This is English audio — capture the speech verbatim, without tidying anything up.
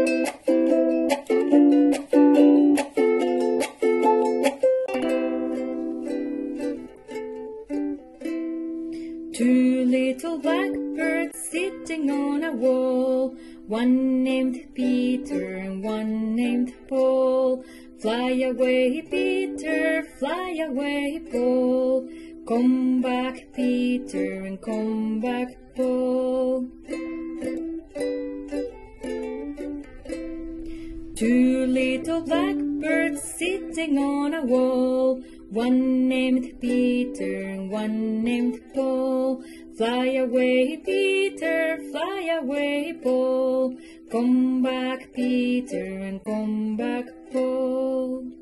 Two little blackbirds sitting on a wall, one named Peter and one named Paul. Fly away, Peter, fly away, Paul. Come back, Peter, and come back, Paul. Two little blackbirds sitting on a wall, one named Peter and one named Paul. Fly away, Peter, fly away, Paul. Come back, Peter, and come back, Paul.